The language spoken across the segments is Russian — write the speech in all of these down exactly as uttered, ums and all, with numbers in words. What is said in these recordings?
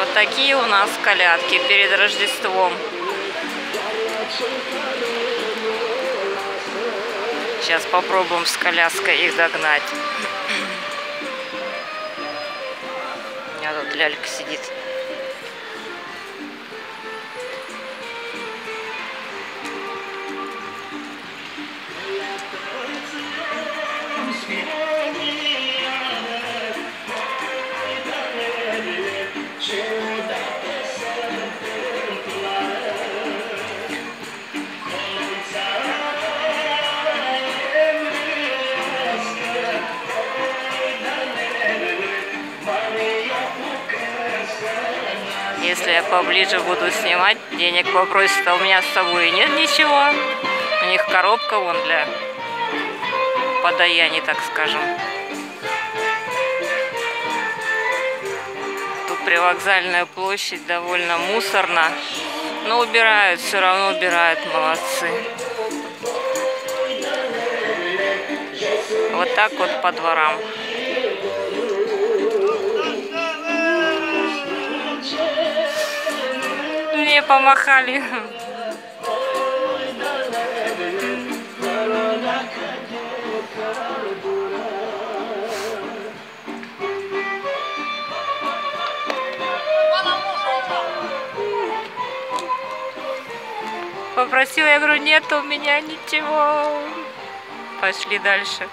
Вот такие у нас колядки перед Рождеством. Сейчас попробуем с коляской их догнать. У меня тут лялька сидит. Если я поближе буду снимать, денег попросят, а у меня с собой нет ничего. У них коробка вон для подаяний, так скажем. Тут привокзальная площадь довольно мусорно, но убирают, все равно убирают, молодцы. Вот так вот по дворам. Мне помахали. Попросила, я говорю, нет у меня ничего. Пошли дальше.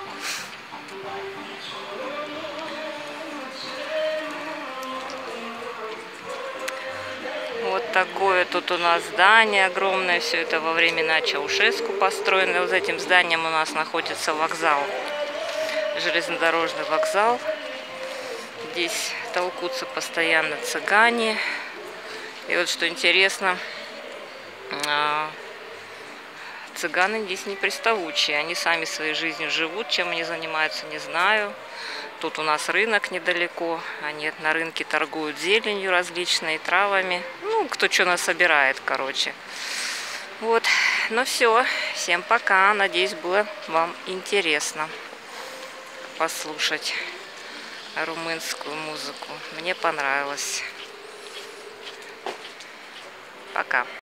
Вот такое тут у нас здание огромное. Все это во времена Чаушеску построено. Вот за этим зданием у нас находится вокзал. Железнодорожный вокзал. Здесь толкутся постоянно цыгане. И вот что интересно, цыганы здесь не приставучие. Они сами своей жизнью живут. Чем они занимаются, не знаю. Тут у нас рынок недалеко. Они на рынке торгуют зеленью различной, травами. Ну, кто что насобирает, короче. Вот. Ну все. Всем пока. Надеюсь, было вам интересно послушать румынскую музыку. Мне понравилось. Пока.